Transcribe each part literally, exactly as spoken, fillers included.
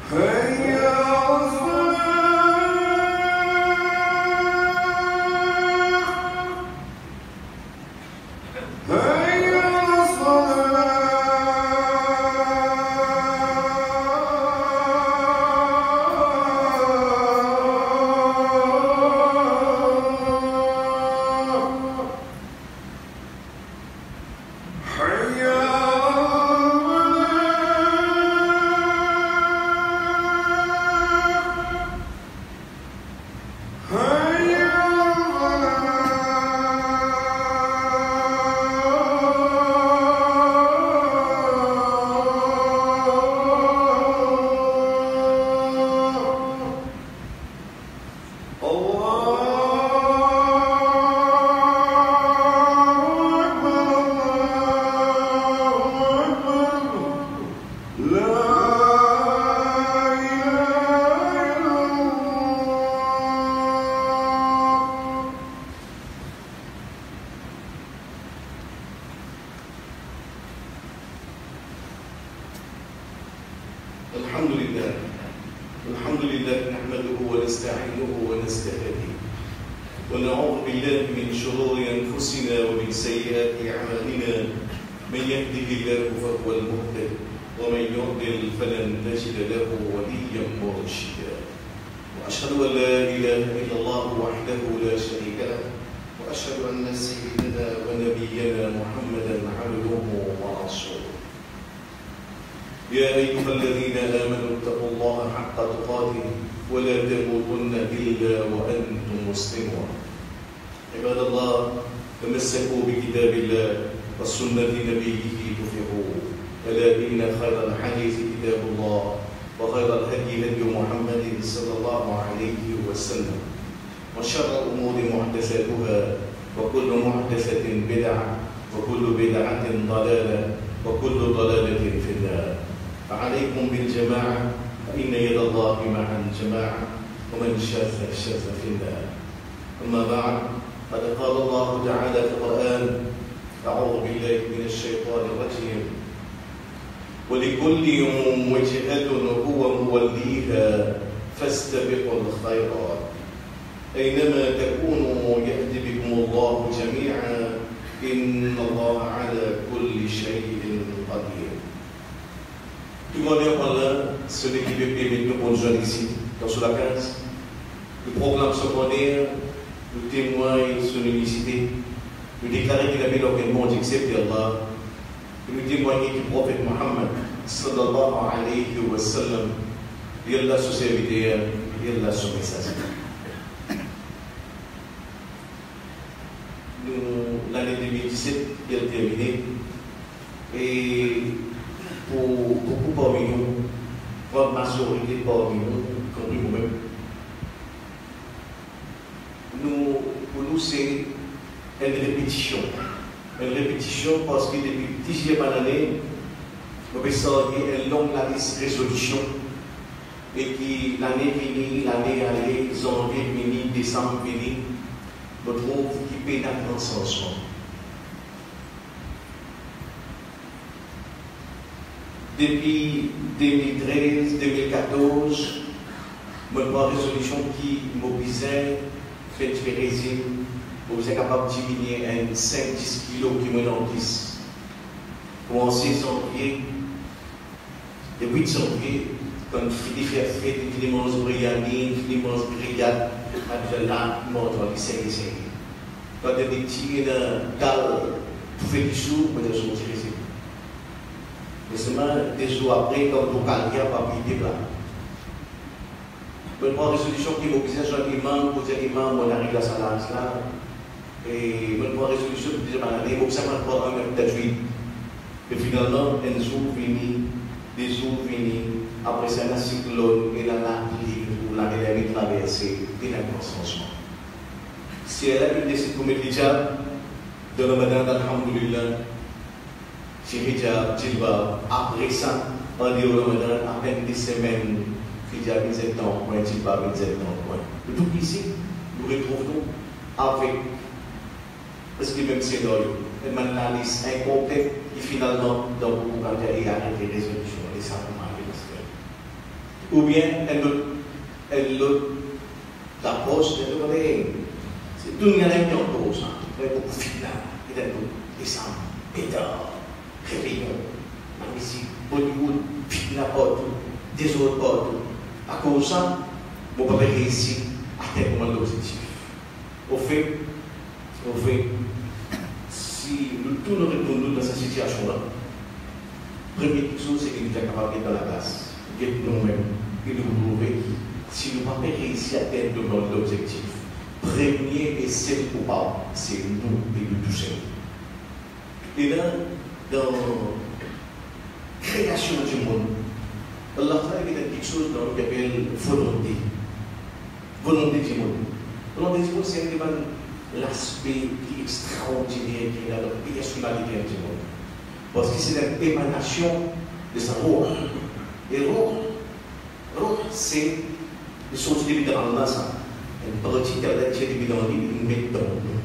الحمد لله الحمد لله نحمده ونستعينه ونستهديه ونعوذ بالله من شرور أنفسنا ومن سيئات أعمالنا من يهده الله فهو المهتد ومن يضلل فلن تجد له وليا مرشدا وأشهد أن لا إله إلا الله وحده لا شريك له وأشهد أن سيدنا ونبينا محمدا عبده ورسوله يا أيها الذين آمنوا اتقوا الله حق تقاته ولا تموتن إلا وأنتم مسلمون عباد الله تمسكوا بكتاب الله وسنة نبيه تفلحوا ألا إن خير الحديث كتاب الله وخير الهدي هدي محمد صلى الله عليه وسلم وشر الأمور محدثاتها وكل محدثة بدعة وكل بدعة ضلالة وكل ضلالة في النار فعليكم بالجماعة فإن يد الله مع الجماعة ومن شاذ شاذ في النار أما بعد قد قال الله تعالى في القرآن أعوذ بالله من الشيطان الرجيم ولكل وجهة هو موليها فاستبقوا الخيرات أينما تكونوا يأتي بكم الله جميعا إن الله على كل شيء قدير. Tout le monde est en là, celui qui veut permettre nous pour nous joindre ici, dans sur la quinze, le programme secondaire, le témoigne sur l'unicité, nous déclarer qu'il avait l'organisation d'accepter Allah, et nous témoigner du prophète Mohammed sallallahu alayhi wa sallam, il y a la société, il y a la message. L'année deux mille dix-sept, elle est terminée. Et pour beaucoup parmi nous, pour la majorité parmi nous, compris vous-même, nous, pour nous, c'est une répétition. Une répétition parce que depuis dixième année, nous avons sorti une longue résolution. Et qui l'année finie, l'année allée, janvier fini, décembre fini, nous trouvons qu'il paye notre transcendance. Depuis deux mille treize, deux mille quatorze, je prends une résolution qui mobilisait, fait du régime, vous êtes capable de diminuer un cinq à dix kilos qui me en dix. Pour en six janvier, le huit janvier, quand il fait fait une immense brigandine, une immense brigade, là, mort dans les cinq et cinq. Quand il est tiré dans dalle, pour faire du jour, mais des jours tirés. Mais seulement des jours après, comme pour Calia, pas plié là. Je prends une résolution qui m'oblige à un imam, pour dire imam, on arrive à sa lance là. Et je prends une résolution pour dire, je vais observer encore un même tajwid. Et finalement, un jour fini, des jours finis, après c'est un cyclone, et dans la pluie, où la médaille est traversée, et la consentement. Si elle a une décision pour mettre l'hijab, de Ramadan, alhamdulillah, si hijab, jilbab, après ça, en dehors de Ramadan, à peine des semaines, hijab, il est en point, jilbab, il est en point. Tout ici, nous retrouvons avec, parce que même c'est dans une analyse incomplète, qui finalement, dans beaucoup de cas, il a arrêté les résolutions, et ça, ou bien un autre, un autre approche de l'autre. C'est tout le monde qui en pose, il y a beaucoup de fitna, il y a beaucoup de décembre, pétard, réveillon, ici, Bollywood, fitna partout, désordre partout. À cause de ça, on ne peut pas réussir à atteindre l'objectif. Au fait, au fait, si nous tous nous retournons dans cette situation-là, première chose, c'est que nous sommes capables d'être dans la classe, d'être nous-mêmes, et de nous trouver. Si nous n'avons pas réussi à atteindre notre objectif, premier et seul coupable, c'est nous et nous tous seuls. Et là, dans la création du monde, Allah a quelque chose dans ce qu'on appelle volonté. Volonté du monde. Volonté du monde, c'est l'aspect extraordinaire qui est dans la personnalité du monde. Parce que c'est l'émanation de sa roue. Et roue, roue, c'est les choses qui sont dans Allah. Une partie qui est dans l'île, une méthode.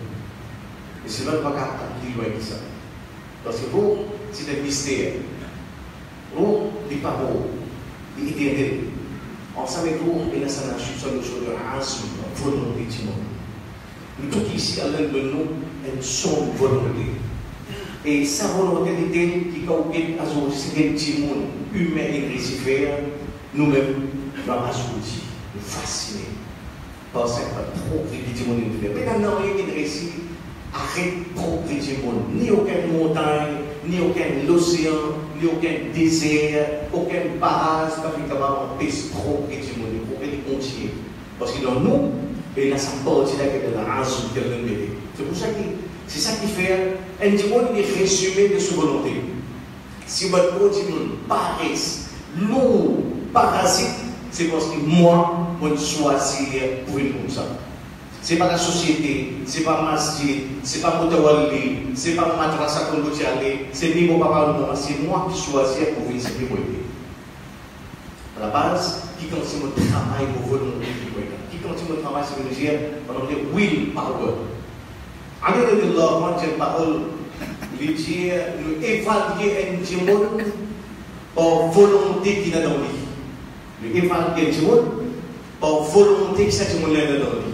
Et c'est même pas capable de loin que ça. Parce que roue, c'est un mystère. Roue, n'est pas roue. Il est éternel. On savait que roue, et là, ça n'a pas sur le chose de race, volonté du monde. Nous tous ici, à l'un de nous, une son volonté. Et sa volonté était qui est à ce petit monde humain et récifère, nous-mêmes, nous avons assourdis, nous fascinés par cette trop petit monde. Mais maintenant, il y a réussi arrête trop petit monde. Ni aucune montagne, ni aucun océan, ni aucun désert, aucun barrage, pas capable d'empêcher trop petit monde, pour qu'il continue. Parce que dans nous, et là, ça partit de la race de l'humanité. C'est pour ça que c'est ça qui fait un monde est résumé de sa volonté. Si votre petit monde paresse, lourd, parasite, c'est parce que moi, je choisis pour une comme ça. Ce n'est pas la société, ce n'est pas masjid, ce n'est pas Moutawali, ce n'est pas madrasa qu'on doit aller, c'est ni mon papa ou mon c'est moi qui choisis pour venir ce qui à la base, qui continue mon travail pour volonté qui continue mon travail sur le gère, on appelle willpower. En dehors de Allah, moi j'ai une parole, lui dire, nous évaluer un monde par volonté qui est dans lui. Nous évaluer un monde par volonté qui est dans lui.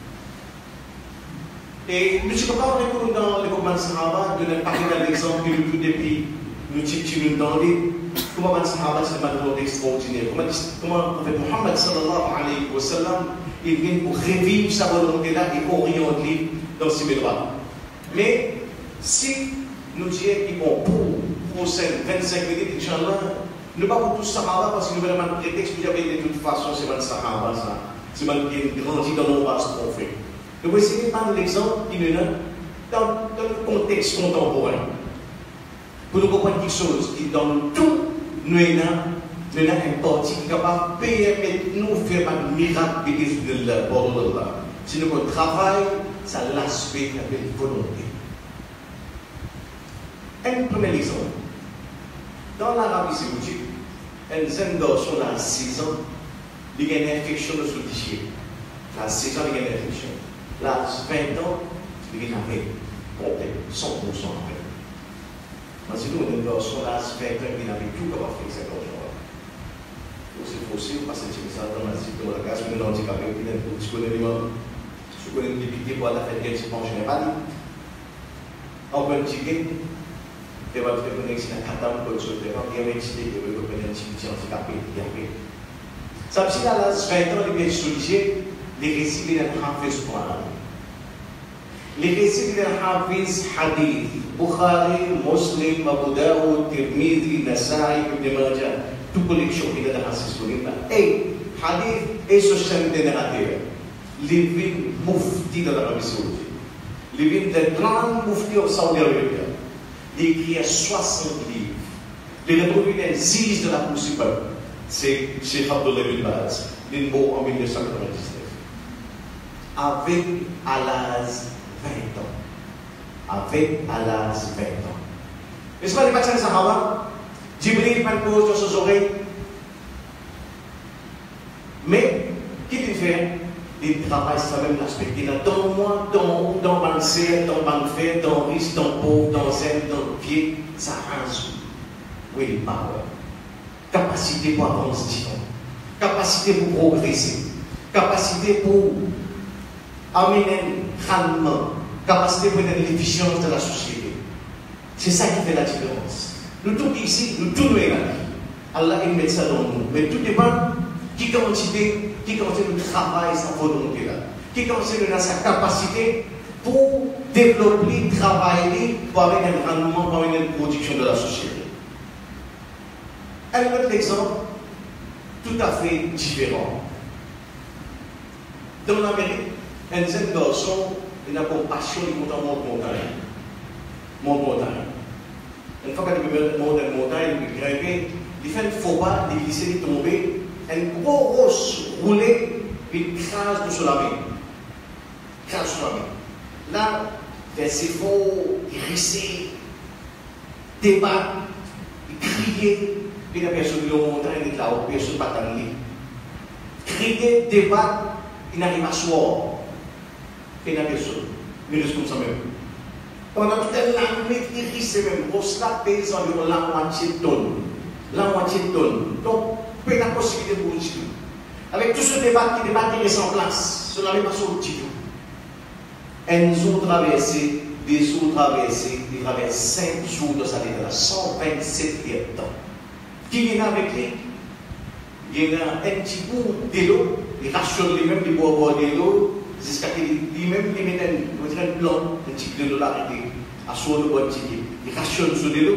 Et nous sommes pas retourner dans le Coran Sahaba, de parler d'un exemple que nous tout depuis nous tirons dans les comment le Sahaba c'est une volonté extraordinaire. Comment comment le prophète Muhammad sallallahu alayhi wa sallam il vient pour revivre sa volonté là et orienter dans ce droit. Mais si nous disons qu'ils vont pour prochaine vingt-cinq minutes, Inch'Allah, nous ne pas pour tous Sahaba parce que nous avons un prétexte que de toute façon c'est un Sahaba ça. C'est un qui grandit dans nos bases qu'on fait. Nous voulons essayer de prendre l'exemple qui nous dans, dans le contexte contemporain. Pour nous comprendre quelque chose qui dans tout, nous avons un parti qui est capable de permettre nous de faire un miracle de la parole d'Allah. Si nous travaillons, ça l'aspect de la volonté. Un premier exemple. Dans l'Arabie Saoudite, un jeune garçon à six ans, il a une infection de son déchet. À six ans, il a une infection. Là, vingt ans, il a une complet, cent pour cent en fait. Si nous, un garçon là, vingt ans, il avait tout comment faire cet garçon-là. C'est possible, parce que c'est ça dans la cité, dans la case, mais handicapé, puis tu connais les gens, tu connais les députés pour la fête qu'elle se penche, je n'ai pas dit. En un petit gars, tu vas te connaître si la catane peut se faire, il y a un petit gars qui veut connaître un petit handicapé, il y a rien. Ça veut dire à l'âge vingt ans, il est sollicité, les récits de l'Hafiz Qur'an. Les récits de l'Hafiz Hadith, Bukhari, Muslim, Abu Daoud, Tirmidhi, Nasa'i, Ibn Majah, toute collection qui est dans la disponible. Et Hadith est ce chaîne de narrateur. Les villes mufti de l'Arabie Saoudite. Les villes de grands mufti au Saudi Arabia. Il écrit soixante livres. Les retrouvés dans Ziz de la principale. C'est Cheikh Abdullah bin Baz, l'Inbo en mille neuf cent quatre-vingt-dix-neuf. Avec à l'âge vingt ans. Avec à l'âge vingt ans. Est-ce que les personnes Sahaba, Jibril m'a posé dans ses oreilles. Mais, qu'est-ce qu'il fait? Il travaille ça même l'aspect. Il a dans moi, dans dans mon serre, dans mon fer, dans riche, dans pauvre, dans zen, dans le pied, ça rase. Oui, power. Capacité pour avancer. capacité pour progresser, capacité pour amener rendement, capacité pour amener l'efficience de la société. C'est ça qui fait la différence. Nous tous ici, nous tous nous égales. Allah il met ça dans nous. Mais tout dépend qui quantité, qui quantité de travail, sa volonté là. Qui quantité de sa capacité pour développer, travailler, pour avoir un rendement, pour avoir une production de la société. Un autre exemple tout à fait différent. Dans l'Amérique, un jeune garçon, il a une passion, il monte en montagne. Monte montagne. Une fois qu'il monte en montagne, il grimpe, il fait un faux pas, il glisse, il tombe, un gros roche roulé, il crase tout sur la main. Crase sur la main. Là, il fait faux, il rissait, débat, il criait. Et la personne qui est en montagne, il est là, la personne pas dans lui. Crier, débat, il n'arrive à soir. Et la personne, il reste comme ça même. Pendant toute la nuit, il risse même. Pour cela, pèse environ la moitié de tonne. La moitié de tonne. Donc, peu la possibilité pour nous. Avec tout ce débat qui débat qui reste en place, cela n'est pas sur le petit tout. Et nous ont traversé, des jours traversés, ils traversent cinq jours de sa vie, cent vingt-sept temps. Qui est avec lui, il y a un petit bout de l'eau, il rationne lui-même, il boit boire de l'eau, jusqu'à ce qu'il lui-même il met un plan, un petit peu de l'eau l'arrêter, à son eau, un petit peu. Il rationne sur de l'eau.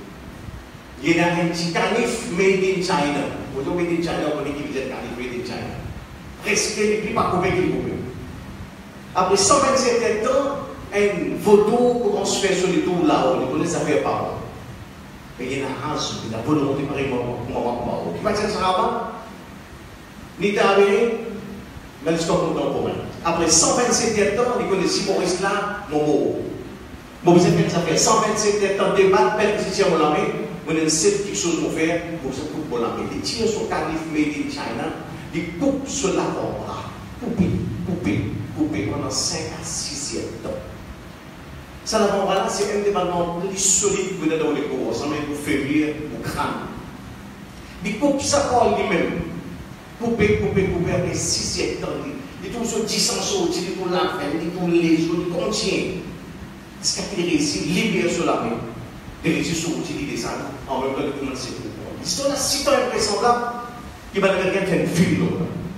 Il y a un petit canif made in China. Vous savez, made in China, on connaît qui vient de canif made in China. Presque, il n'est pas coupé qu'il coupe. Après cent vingt-sept ans, une photo commence à se faire sur les tours là-haut, on connaît ça fait pas. Mais il y a un race, il y a une volonté par exemple, pour moi, qui va dire ça avant, ni t'arriver, mais c'est comme dans le commun. Après cent vingt-sept ans, il connaît si Maurice là, mon mot. Bon, vous savez, ça fait cent vingt-sept ans, débat, perquisition pour l'armée, vous avez sept quelque chose à faire pour ce coup pour l'armée. Les tirs sur Calif made in China, ils coupent sur la là, coupés, coupés, coupés pendant cinq à six ans. Ça, la là, c'est un développement plus solide que dans les corps, ça met pour février, pour crâne. Il coupe ça par lui-même. Couper, couper, couper après six siècles. Il trouve ce dissension, il trouve la fin, il trouve les autres, il contient. Est-ce qu'il réussit, libère sur la main, il réussit sur l'utilité ça, en même temps de commencer pourquoi. L'histoire est si invraisemblable qu'il va devenir quelqu'un qui fait un film.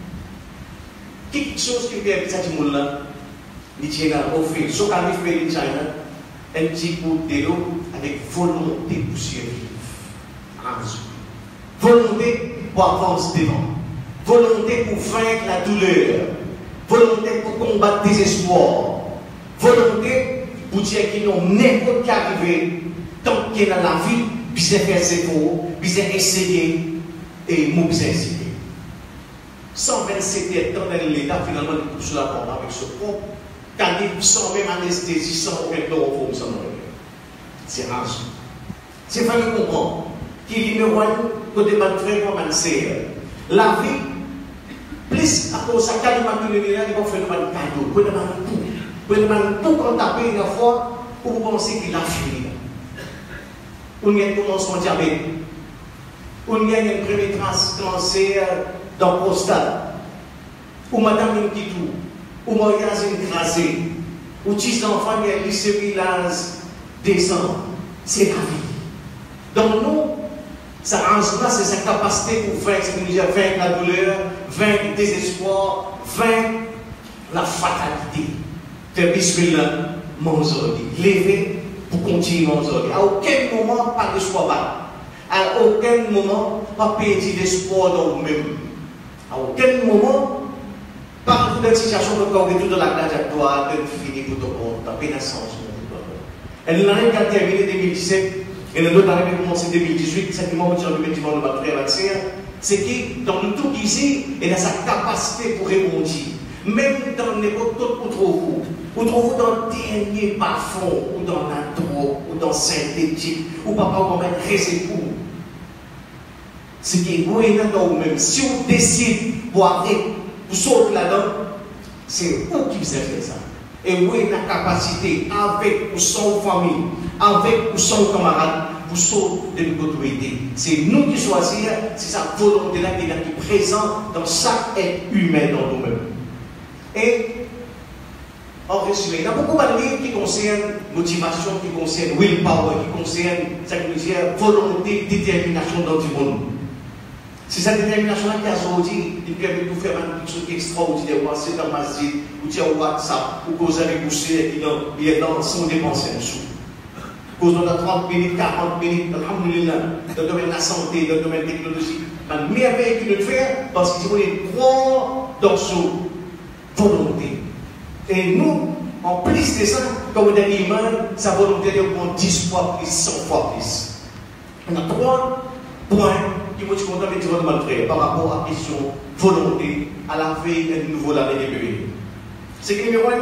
Quelque chose qui fait ça du monde là, il tient là, offrir, sur Calif made in China, un petit coup de l'eau avec volonté pour survivre. Volonté pour avancer devant. Volonté pour vaincre la douleur. Volonté pour combattre le désespoir. Volonté pour dire qu'ils n'ont n'importe quoi arrivé tant qu'il est dans la vie, puis c'est faire ses efforts, puis c'est essayer et nous inciter. cent vingt-sept ans dans l'état, finalement, il coupe sur la porte avec ce propre. Calif sans même anesthésie, sans aucun chloroforme, sans rien. C'est rare. C'est pas de comprendre qu'il y a un côté vraiment malsain. La vie, plus à cause de ça, quand il m'a donné, il va faire un cadeau, il va faire tout. Il va faire tout quand taper une fois pour penser qu'il a fini. On y a un commencement diabète. On y a une première cancer dans le prostate. Ou madame une petite toux. Ou mariage écrasé. Ou dix enfants, il y a lycémilase descend. C'est la vie. Donc nous, ça là, c'est sa capacité pour vaincre, vaincre la douleur, vaincre le désespoir, vaincre la fatalité. Faire bismillah, mon zodi. Lever pour continuer mon zodi. À aucun moment, pas de soi bas. À aucun moment, pas perdre l'espoir dans vous-même. À aucun moment, par toute situation que vous avez tout dans la grâce à toi, de finir pour ton compte, ta pénitence. Elle n'a rien qu'à terminer deux mille dix-sept. Et le nôtre arrive à commencer deux mille dix-huit, c'est moment où tu as le bâtiment de ma frère Maxime, c'est que dans le tout ici, elle a sa capacité pour répondre. Même dans n'importe quel autre vous, vous trouvez dans le dernier bas-fond, ou dans la drogue, ou dans le synthétique, ou papa ou maman, restez pour. C'est que vous êtes dans vous-même. Si vous décidez pour arrêter, pour sauter là-dedans, c'est vous qui vous avez fait ça. Et vous avez la capacité, avec ou sans famille, avec ou sans camarade, pour sauver de notre côté. C'est nous qui choisissons, c'est sa volonté-là qui est présente dans chaque être humain dans nous-mêmes. Et en résumé, il y a beaucoup de livres qui concernent motivation, qui concernent willpower, qui concernent, ça veut dire, volonté, détermination dans le monde. C'est cette détermination-là qui a sorti, qui permet de nous faire une chose extraordinaire, c'est dans ma vie, ou tiens au WhatsApp, ou cause avec vous, il est dans son dépenser en dessous. Cause dans trente minutes, quarante minutes, alhamdoulilah, dans le domaine de la santé, dans le domaine technologique, la merveille qu'il veut faire, parce qu'il est croire dans son volonté. Et nous, en plus de ça, comme des humains, sa volonté est de dix fois plus, cent fois plus. On a trois points qui vont être contents de dire notre frère par rapport à la question volonté à la veille d'un nouveau année de bébé. C'est que numéro un,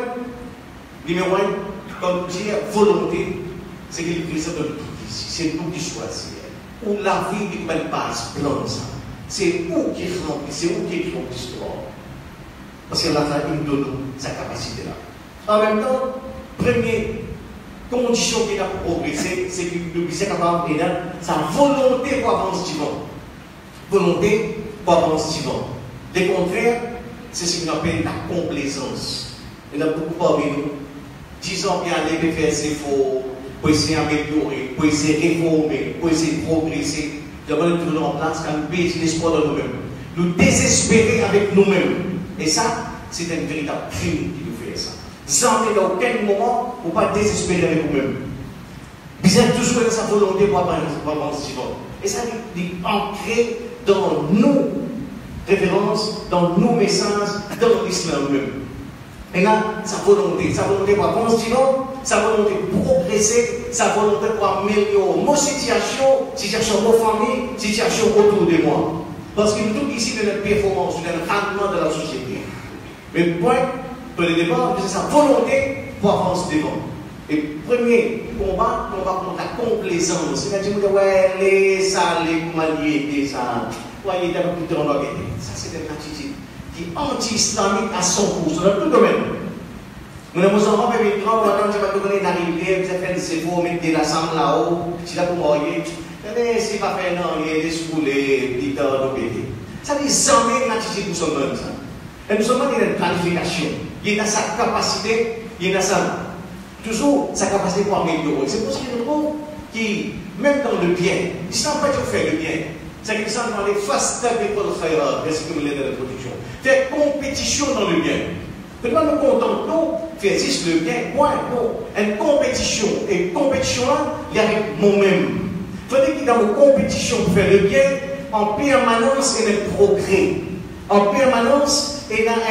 numéro un, comme dire volonté, c'est qu'il présente de tout ici. C'est nous qui choisissons. Ou la vie qui ne pas plan ça. C'est où qui remplit, c'est où qui écrit l'histoire. Parce que Allah nous donne sa capacité-là. En même temps, première condition qu'il a pour progresser, c'est que nous puissions capable de sa volonté pour avancer devant. Volonté pour avancer devant. Le contraire, c'est ce qu'on appelle la complaisance. Il y en a beaucoup parmi nous. Disons bien aller faire ses efforts, pour essayer d'améliorer, pour essayer de réformer, pour essayer de progresser. D'abord, nous tournons en place quand nous baissons l'espoir dans nous-mêmes. Nous désespérer avec nous-mêmes. Et ça, c'est un véritable crime qui nous fait ça. Jamais dans aucun moment, on ne peut pas désespérer avec vous-même. Vous avez toujours dans sa volonté pour avancer. Et ça est ancré dans nos références, dans nos messages, dans l'islam même. Et là, sa volonté, sa volonté pour avancer, sa volonté pour progresser, sa volonté pour améliorer nos situations, situation de nos familles, situation autour de moi. Parce que nous sommes ici de notre performance, de notre rendement de la société. Mais le point, pour le départ, c'est sa volonté pour avancer devant. Et premier combat, combat contre la complaisance. C'est-à-dire, ouais, les ça, les manier, ça. Ouais, il y a beaucoup de temps. Ça, c'est une attitude qui est anti-islamique à cent pour cent dans tout domaine. Nous avons enfants, mais quand on va te donner la rivière, vous avez fait des efforts, mettre de la sang là-haut, si là pour mourir. Mais c'est pas fait, non, il y a des schools, des petits temps, des bébés. Ça veut dire jamais une attitude pour son homme, ça. Et nous sommes dans une planification. Il y a sa capacité, il y a sa, toujours sa capacité pour améliorer. C'est pour ça que nous trouvons qui, même dans le bien, il ne pas toujours faire le bien. C'est que nous sommes dans les fastes de Paul Khayra, parce que nous l'avons dans la production. Faire compétition dans le bien. Nous nous contentons de faire juste le bien. Moi, bon, une compétition. Et une compétition, il y a avec moi-même. Il faut dire qu'il y a une compétition pour faire le bien, en permanence, il y a un progrès. En permanence, il y a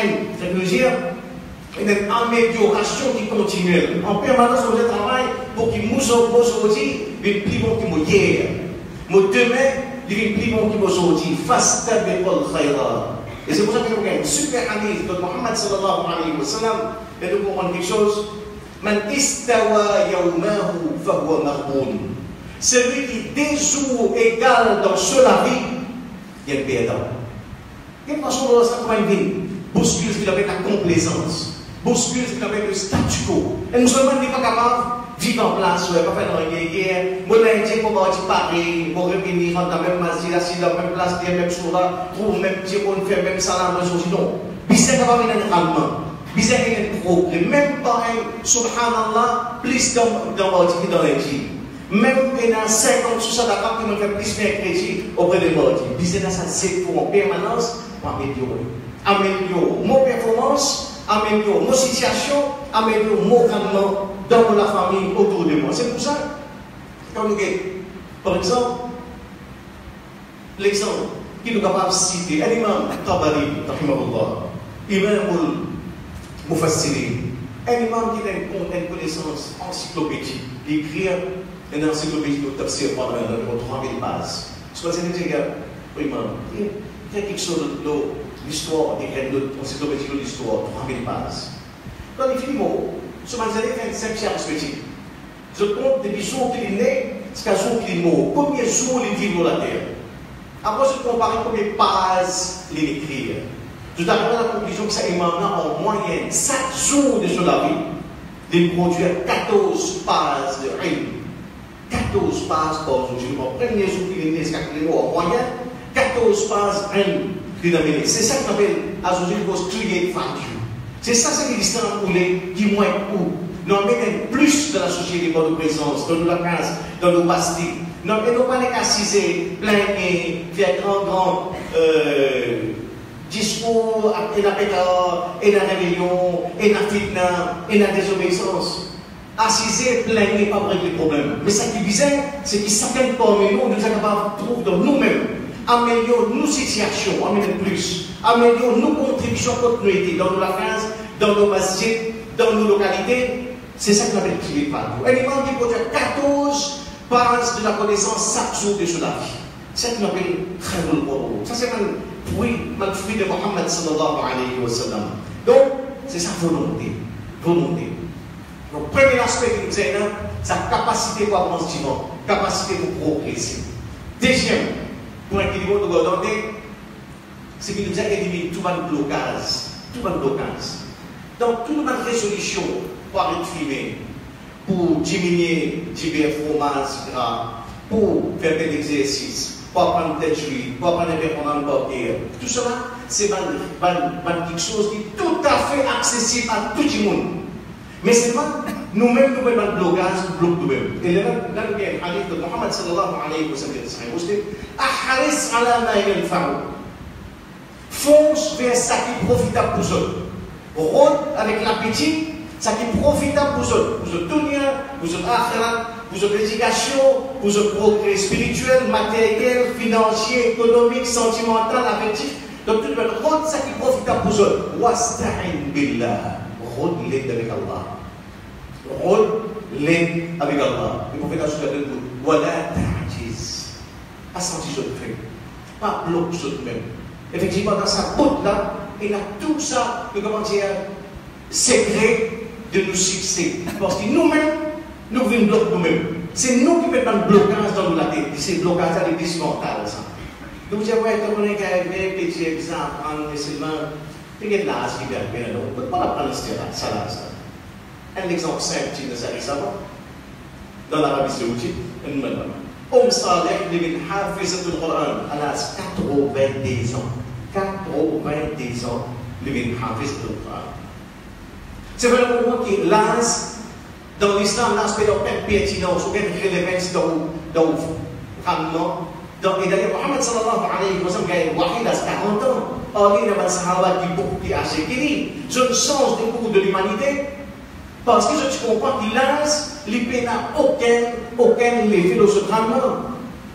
une, une amélioration qui continue. En permanence, on travaille pour qu'il nous soit aujourd'hui, il plus bon qu'il nous hier. Mais demain, il est plus bon qu'il nous aujourd'hui. Fasta biqal khayra. Et c'est pour ça que nous avons une super hadith de Muhammad sallallahu alayhi wa sallam. Et nous comprenons quelque chose. Man istawa yawmahu fahuwa marboun. Celui qui des jours égale dans cela vie, il y a une perdant. Quelle façon de ça comment il vit? Bouscule ce qu'il appelle la complaisance. Bouscule ce qu'il appelle le statu quo. Et nous sommes pas capables de vivre en place, ouais, pas faire dans la guerre. Moi, l'Indien, pour voir Paris, pour revenir dans la même masjid, assis dans la même place, la même chose là, trouve même Dieu pour faire même salam, non. Bizarre capable de un rendement. Bizarre un progrès. Même pas un subhanallah, plus dans dans l'Indien. Même dans cinquante soixante ans, qui me fait plus mercredi auprès de moi. Bizarre ça, c'est pour en permanence pour améliorer. Améliorer nos performances, améliorer nos situations, améliorer nos rendements dans la famille autour de moi. C'est pour ça, comme nous par exemple, l'exemple qui nous est capable de citer, un imam Tabari, imam Mufassiri, un imam qui a une connaissance encyclopédique, qui écrit une encyclopédie de tafsir pendant trois mille bases. Soit c'est des gars, imam, il y a quelque chose de l'histoire, de l'encyclopédie de l'histoire, trois mille bases. Dans les films, sur les années vingt-cinq perspectives, je compte depuis le jour qu'il est né jusqu'à ce jour qu'il est mort. Combien de jours il vit dans la terre? Après, je compare combien de pages il écrit. Je t'arrive à la conclusion que ça est maintenant en moyenne, chaque jour de la vie, il produit quatorze pages de rime. quatorze passes par jour. Je me premier jour qui vient de en moyenne, quatorze passes une minute. C'est ça qu'on appelle aujourd'hui le create value. C'est ça ce qui est pour les qui moins où. Nous mettons plus de la société par nos présence, dans nos vacances, dans nos pastilles. Nous ne pas les assiser, plein et faire grand, grand euh, discours, et la pétard, et la réveillon, et la fitna, et la désobéissance. Assiser, plein et pas régler le problème. Mais ce qui visait, c'est que certains parmi nous, nous sommes capables de trouver dans nous-mêmes, améliorer nos situations, améliorer plus, améliorer nos contributions continuité dans nos vacances, dans nos masjids, dans nos localités. C'est ça qu'on appelle crier par nous. Un imam qui peut dire quatorze bases de la connaissance chaque jour de la vie. C'est ça qu'on appelle Khairul Qur'an. Ça c'est un fruit, un fruit de Mohammed sallallahu alayhi wa sallam. Donc, c'est sa volonté. Volonté. Donc, premier aspect que nous avons, c'est sa capacité pour avancer, capacité pour progresser. Deuxième point qu'il faut nous regarder, c'est qu'il nous a éliminé tout le blocage. Tout le blocage. Donc, toute notre résolution pour exprimer, pour diminuer divers fromages gras, pour faire des exercices, pour apprendre des juifs, pour apprendre des pendant le tout cela, c'est quelque chose qui est tout à fait accessible à tout le monde. Mais c'est pas nous-mêmes, nous mettons le blocage, nous bloquons nous-mêmes. Et là, là, il y a un hadith de Mohammed sallallahu alayhi wa sallam, Ahris ala ma yanfa'u. Fonce vers ça qui est profitable pour eux. Rôde avec l'appétit. Ça qui est profitable pour eux, pour eux dunya, pour eux akhirat, pour eux éducation, pour eux progrès spirituel, matériel, financier, économique, sentimental, affectif. Donc tout le monde, rôde ça qui est profitable pour eux. Wasta'in billah. Rôde l'aide avec Allah. Rôde l'aide avec Allah. Le prophète a dit à nous, Wala ta'jiz. Pas senti ce fait. Pas bloquer ce même. Effectivement, dans sa botte là, il a tout ça, que comment dire, secret de nos succès. Parce que nous-mêmes, nous venons bloquer nous-mêmes. C'est nous qui mettons un blocage dans la tête. C'est blocage à l'église mentale. Donc, je vois que on est arrivé, petit exemple, en seulement, il y a de l'âge qui vient bien. Donc, on ne peut pas apprendre ça là. Un exemple simple, tu sais, ça va. Dans l'Arabie Saoudite, un moment. Om Saleh, il est hafiz du Coran à l'âge quatre-vingt-dix ans. quatre-vingt-dix ans, il est hafiz du Coran. C'est vraiment que l'âge, dans l'islam, l'aspect de pertinence, ou bien de relevance dans le ramement. Et d'ailleurs, Mohammed sallallahu alayhi wa sallam a eu wahi à quarante ans. Or, il y a des sahaba qui beaucoup qui a séqué. Je ne change de cours de l'humanité. Parce que je comprends que l'âge, l'I P n'a aucun, aucun effet dans ce ramement.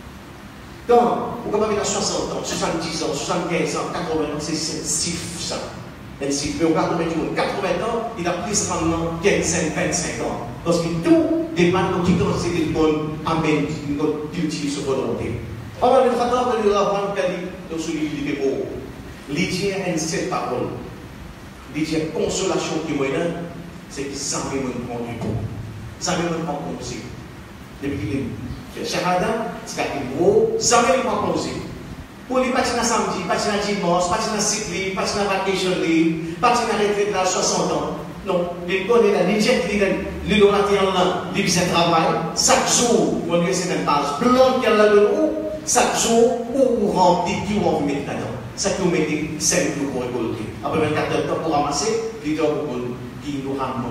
Donc, vous avez soixante ans, soixante-dix ans, soixante-quinze ans, quatre-vingts ans, c'est si ça. Et si vous regardez quatre-vingts ans, il a plus rendement quinze-cinq, vingt-cinq ans. Parce que tout dépend de qui considère le bon amène notre utilise volonté. Alors, le Khattab de l'Arabie a dit dans ce livre de mots, il dit une seule parole, il dit consolation qui moyen, c'est que ça me prend du tout. Ça me prend aussi. Depuis qu'il fait Shahada, c'est qu'il vaut, ça me prend aussi. Pour les patins samedi, patins dimanche, patins cyclisme, patins vacation libre, patins retraite à soixante ans. Non, les connaît la légère, les donateurs là, les visent travail. Chaque jour, on lui c'est une page blanche qu'elle a de nous. Chaque jour, on remplit tout, on met là-dedans. Ça qui nous met cinq jours pour récolter. Après vingt-quatre heures pour ramasser, les heures pour qui nous ramènent.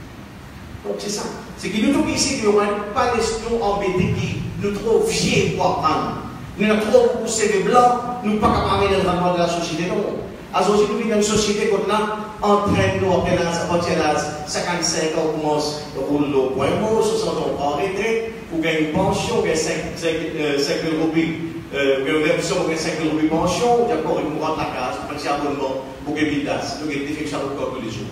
Donc c'est ça. C'est que nous tous ici, nous n'avons pas l'espion embêté qui nous trop vieux pour apprendre. Nous avons trop poussé les blancs, nous ne sommes pas capables de rendement de la société. Non. Alors, si nous vivons dans une société comme là, entraîne-nous en partir de l'âge cinquante-cinq ans, on commence à rouler au point mot, soixante ans en retraite, ou gagne une pension, ou gagne cinq mille roupies, ou gagne une version, ou gagne cinq mille roupies pension, ou d'accord, il nous rentre la case, pour faire un abonnement, pour gagner une tasse, nous gagnons des fixes encore tous les jours.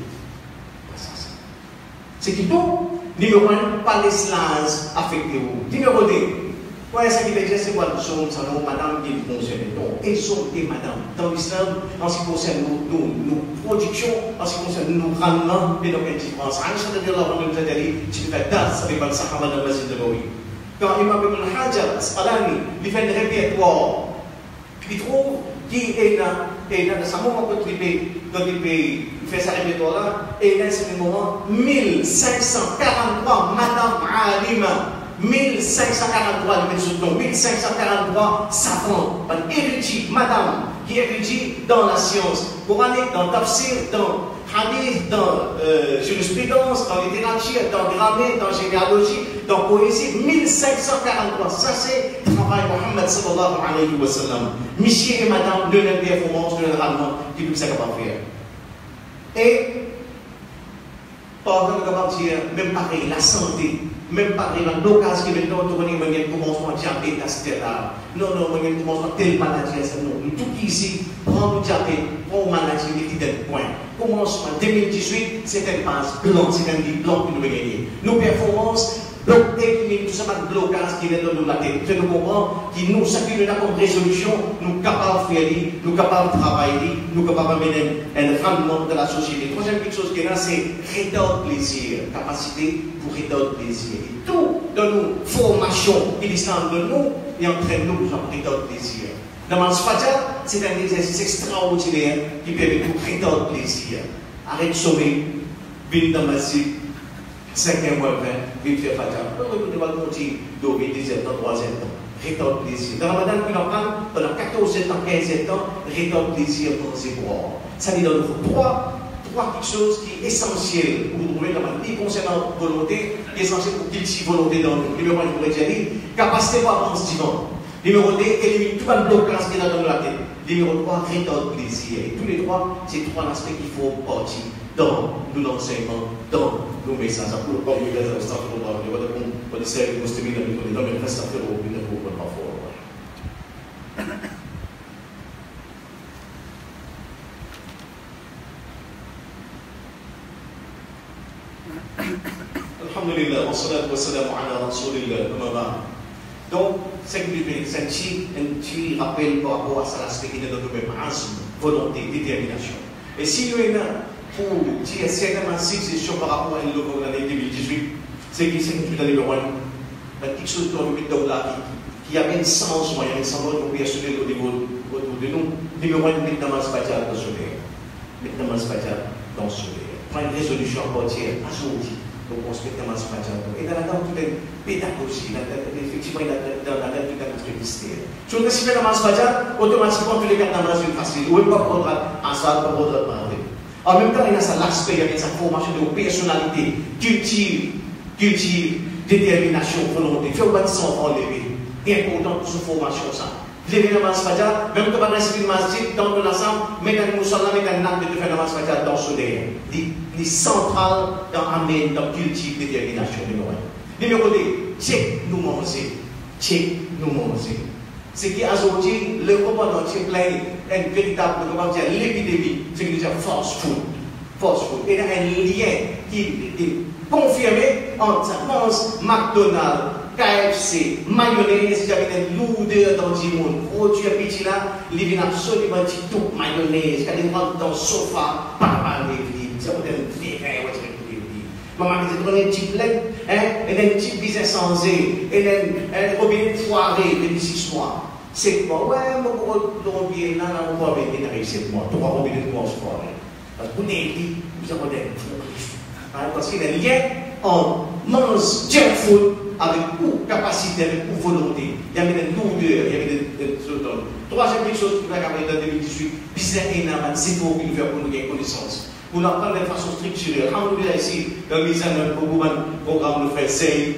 C'est que tout, numéro un, pas les slaves affectés. Numéro deux, ouais, ça qui veut dire, c'est quoi le son, ça nous, madame, qui fonctionne. Donc, et sont et madame. Dans l'islam, en ce qui concerne nos, nos, nos productions, en ce qui concerne nos rendements, et donc, une différence. Aïcha de Allah, on nous a dit, tu fais das, avec le Sahaba de Masjid de Nabawi. Quand Imam Ibn Hajar, Asqalani, il fait un répertoire, il trouve qui est là, et dans ce moment, quand il fait sa répertoire là, et dans ce moment, mille cinq cent quarante-trois Madame Alima, mille cinq cent quarante-trois, mille cinq cent quarante-trois savants, érudits, madame, qui érudit dans la science, coranique, dans tafsir, dans hadith, dans euh, jurisprudence, dans littérature, dans grammaire, dans généalogie, dans poésie, mille cinq cent quarante-trois. Ça, c'est le travail de Mohammed sallallahu alayhi wa sallam. Monsieur et madame, de la performance, de l'enralement, qui nous savent pas faire. Et, pardon, on va dire, même pareil, la santé, même pareil, dans l'occasion qui maintenant, on a un commencement de diabète à ce là. Non, non, on a un commencement de telle maladie à ce non. Tout ici, prend le diabète, prend une maladie, il est d'un point. Commencement deux mille dix-huit, c'est une base blanche, c'est un livre blanc que nous avons gagné. Nos performances, donc, tout ça, pas de blocage qui est dans la tête. Fait nous comprendre que nous, chacun de nous comme résolution, nous sommes capables de faire, nous sommes capables de travailler, nous sommes capables de mener un rendement de la société. Troisième petite chose qui est là, c'est rétorte plaisir, capacité pour rétorte plaisir. Et tout dans nos formations qui descendent de nous et entraîne nous pour rétorte plaisir. Dans le Sfadia, c'est un exercice extraordinaire qui permet de rétorte plaisir. Arrête de sauver, venez dans ma cible. cinquième mois vingt, vite fait Fatiha. On va continuer dormir deuxième temps, troisième temps. Rétorte plaisir. Dans Ramadan, puis on parle pendant quatorze ans, quinze ans, rétorte plaisir pour ses bras. Ça dit dans le trois, trois quelque chose qui est essentiel pour vous trouver dans la vie concernant la volonté, qui est essentiel pour cultiver volonté dans nous. Numéro un, je pourrais dire, capacité pour avancer divan. Numéro deux, élimine tout le blocage qui est dans la tête. Numéro trois, rétorte plaisir. Et tous les trois, c'est trois aspects qu'il faut partir dans nos enseignements, dans nos messages. Pour le corps, il y a des instants pour moi. Il y a des gens qui servent les muslims, il y a des gens qui servent les muslims, Alhamdulillah, wa salatu wa salam ala rasulillah, donc, c'est un petit rappel par rapport à ça, l'aspect qui est dans le même asme, volonté, détermination. Et si nous avons pour dire certainement six sessions par rapport à l'année deux mille dix-huit, c'est que c'est une chose numéro un, quelque chose qu'on met dans la vie, qui a un sens, il y a un sens opérationnel au niveau autour de nous. Numéro un, mettre dans le spatial dans ce l'air. Mettre dans le spatial dans ce l'air. Prendre une résolution à partir à aujourd'hui. Donc on se met dans le spatial. Et dans la toute une pédagogie, effectivement, dans la toute notre mystère. Si on récite dans le spatial, automatiquement, tous les gars dans le facile. Ou pas prendre en salle, pas prendre en en même temps, il y a ça l'aspect, il y a sa formation de personnalité, culture, culture, détermination, volonté. Faire un son en lever. C'est important pour cette formation. Ça. Lever dans le Masfadia, même quand on reste dans le masjid, dans l'ensemble, mettre un moussala, mettre un acte de faire dans le Masfadia dans ce derrière. Il est central dans l'amène, dans la culture, détermination. Numéro un. Numéro deux, check nous manger. Check nous manger. Ce qui a aujourd'hui, le commandant est plein, une véritable, comment dire, l'épidémie, c'est que déjà force food. Force food. Et il y a un lien qui est confirmé entre Mons, McDonald's, K F C, mayonnaise, il y avait une lourdeur dans le monde. Produit petit là, il vient absolument tout mayonnaise, quand il rentre dans le sofa, pas mal de vie, c'est un vrai, maman me dit, on a un petit plein, hein, elle a un petit business sans et elle a un robinet foiré depuis six mois. sept mois, ouais, mon robinet, là, là, mon robinet n'a réussi sept mois, trois robinets de mois foiré. Parce que vous n'avez dit, vous avez un parce qu'il y a un lien en mange junk food avec ou capacité, avec ou volonté. Il y avait une lourdeur, il y avait des choses. Troisième chose qui va arriver dans deux mille dix-huit, business énorme, c'est pour nous faire pour nous gagner connaissance. Pour nous apprendre de façon structurée. Alhamdoulilah ici, dans le mise en œuvre du programme de frère Sey,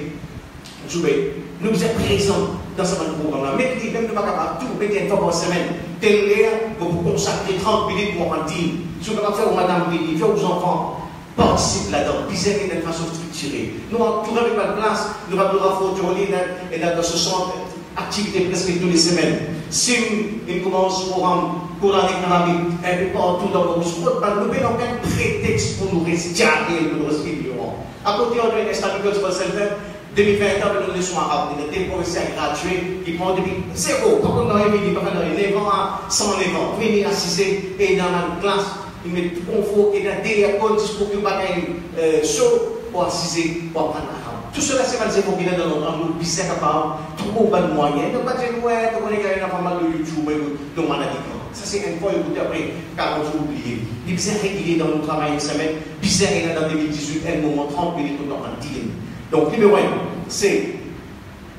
nous sommes présents dans ce programme-là. Mais même nous ne sommes pas capables de tout, mettre une fois par semaine, tel l'air, pour consacrer trente minutes pour un dire. Si nous sommes capables de faire aux madame Lili, faire aux enfants, participe là-dedans, business de façon structurée. Nous, tout avec notre place, nous avons le rapport et dans ce centre, activité presque toutes les semaines. Si nous commençons le programme coranique arabique, un peu partout dans le monde, nous n'avons aucun prétexte pour nous rester pour nous rester ignorants. À côté, on a une Islamic Gospel Center, deux mille vingt ans, nous avons des soins arabes, des professeurs gratuits qui prennent depuis zéro, comme on a dit, pas de neuf ans à cent neuf ans, venir assister et dans la classe, ils mettent tout confort et dans des conditions pour que nous ayons chaud pour assister, pour apprendre l'arabe. Tout cela, c'est pas pour qu'il y ait dans notre monde, puis c'est capable, trop bon moyen, donc pas dire, ouais, on est gagné pas mal de YouTube, de maladie. Ça, c'est une fois, écoutez, après, quarante jours oubliés. Il est régulier dans notre travail une semaine, puis c'est dans deux mille dix-huit, un moment trente minutes, on est en dealing. Donc, numéro un, c'est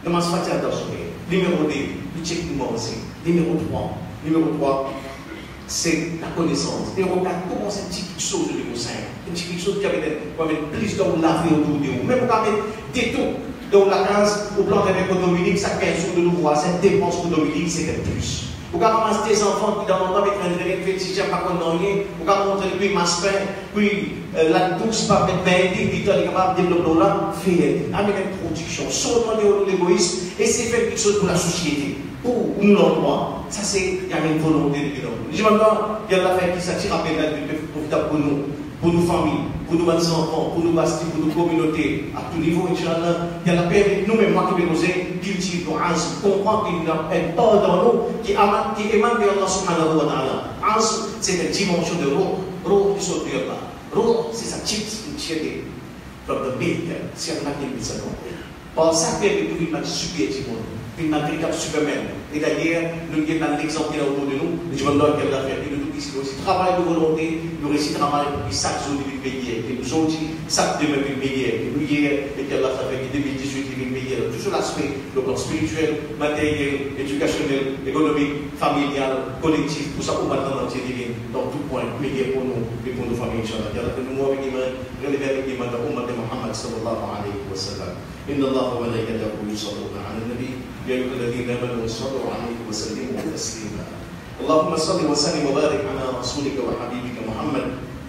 Namaz Fatiha dans son numéro deux, le check aussi. Numéro trois, numéro trois, c'est la connaissance. Numéro quatre, comment c'est une petite chose de niveau cinq? Une petite chose qui va mettre plus d'eau laver autour de vous. Même pour mettre des taux dans la case, au plan avec Dominique, ça quinze jours de nouveau, cette dépense pour Dominique, c'est un plus. Vous pouvez ramasser des enfants qui dans le temps avec un direct fétiche, pas qu'on n'a rien. Vous pouvez montrer lui masquin, puis la douce, pas mettre main, puis il est capable de développer là, faire avec une production, sautement de l'égoïsme, et c'est faire quelque chose pour la société, pour nous l'endroit. Ça, c'est, il y a une volonté de nous. Je me demande, il y a l'affaire qui s'attire à peine profitable pour nous, pour nos familles, pour nos enfants, pour nos bastis, pour nos communautés, à tout niveau, Inch'Allah. Il y a la paix, nous-mêmes, moi qui vais nous cultiver nos âges, comprendre qu'il y a un port dans nous qui émane de Allah subhanahu wa ta'ala. Âge, c'est une dimension de roh, roh qui sort de Allah. Roh, c'est sa chips, une chienne from the milk, c'est un matin qui s'attend. Par ça, il y a une image super du monde. Une véritable superman. Et d'ailleurs, nous avons l'exemple autour de nous, je me donne qu'elle a fait, nous nous disons aussi, travail de volonté, nous réussissons à travailler pour que chaque jour de meilleur, et nous autres, chaque demain de meilleur, et nous hier, et qu'elle a fait deux mille dix-huit de meilleur, tout sur l'aspect, le plan spirituel, matériel, éducationnel, économique, familial, collectif, tout ça pour maintenant entier divine, dans tout point, meilleur pour nous et pour nos familles, Inch'Allah. Il y a que nous avec l'imam, relever avec l'imam de Ummat de Muhammad sallallahu alayhi wa sallam. Inna Allah wa malaikatahu yusalluna ala nabi. يا أيها الذين آمنوا صلوا عليه وسلموا تسليما. اللهم صل وسلم وبارك على رسولك وحبيبك محمد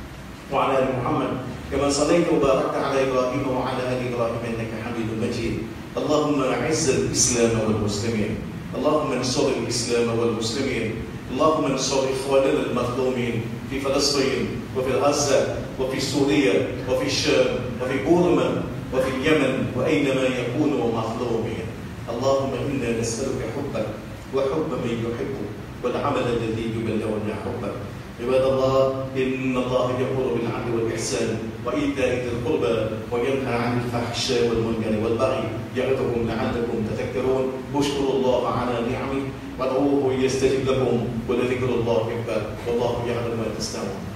وعلى آل محمد كما صليت وباركت على إبراهيم وعلى آل إبراهيم إنك حميد مجيد. اللهم أعز الإسلام والمسلمين. اللهم انصر الإسلام والمسلمين. اللهم انصر إخواننا المظلومين في فلسطين وفي غزة وفي سوريا وفي الشام وفي بورما وفي اليمن وأينما يكونوا مظلومين. اللهم إنا نسألك حبك وحب من يحبك والعمل الذي يبلغنا حبك. عباد الله، إن الله يأمر بالعدل والإحسان وإيتاء ذي القربى وينهى عن الفحشاء والمنكر والبغي يعظكم لعلكم تذكرون. واشكروا الله على نعمه وادعوه يستجب لكم ولذكر الله أكبر والله يعلم ما تصنعون.